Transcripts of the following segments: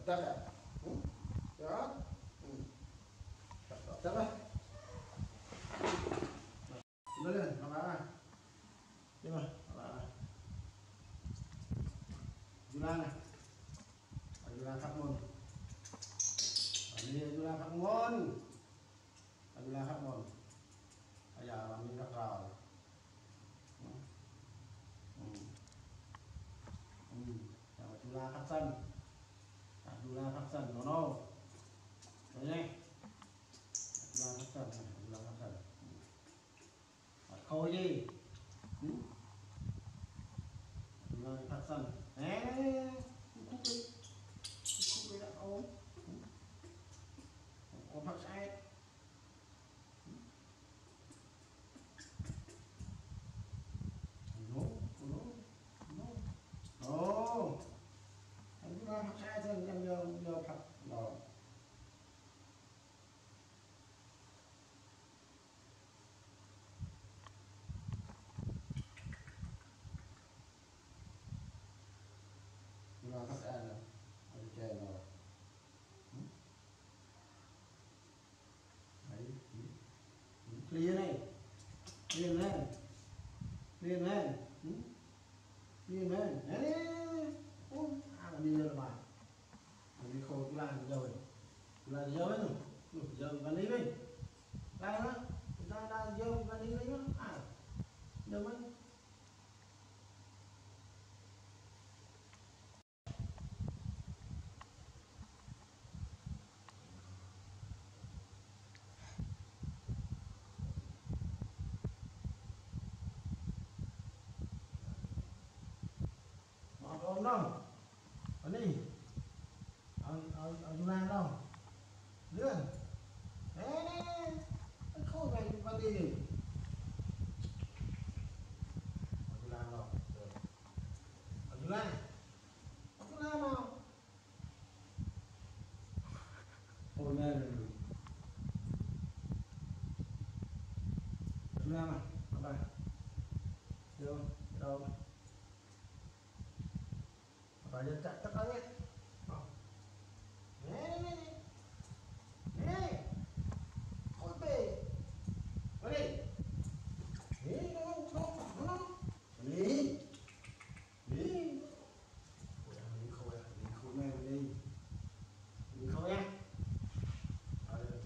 chắc à? Đó. Chắc đấy. Nó lên, nó vào này. Đi mà, nó vào này. Jula này. Jula khắc môn. Ini Jula khắc môn. Jula khắc môn. Bây giờ làm mình khắc rào. Jula khắc sân. Jula khắc sân, nó. Đấy nhé. Jula khắc sân, Jula khắc sân. Khôi đi. Jula khắc sân. Nè, khúc đi. Khúc đi đã ốm. Có phát sai. Ồ, anh cứ phát sai thôi, anh giờ thật rồi. Nhưng mà phát sai rồi, anh chơi rồi. Đấy, clear này, clear lên, clear lên, clear lên, đấy, mà đi rồi mà, đi khô cái lan rồi, là dơ ấy rồi, dơ và đi đi, đây đó, ra dơ và đi đi đó, dơ mấy. Ông đâu? Ở đi. Ở Lan đâu? Lươn. Nè. Anh khôi này vào đi đi. Ở Lan đâu? Ở Lan. Ở Lan nào? Ôi mẹ rồi. Ở Lan à? Ở đây. Đâu? Đâu? Và dân chạy tất cả nhé. Nè. Khôi bề. Vào đi. Đi đâu. Đi. Đi. Đi khôi này đi. Đi khôi nha. Ở đây.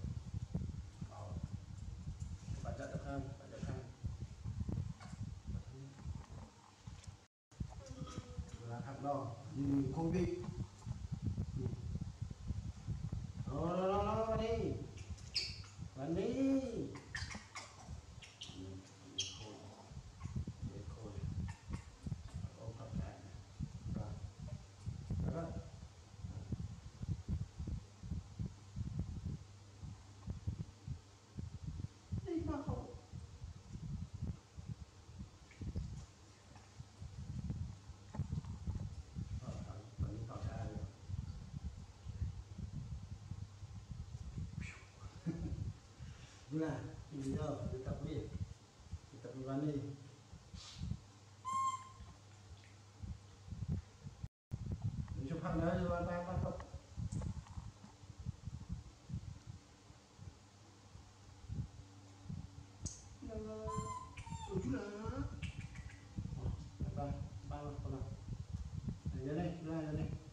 Bạn chạy được không? Là thằng đỏ nhưng không bị. Nó đi vẫn đi khôi ôm thật này rồi đó đi mà không vẫn tỏ ra rồi. Là bây giờ đi tập đi văn đi chụp hàng đấy rồi đang tập chú là ba con nào đây đây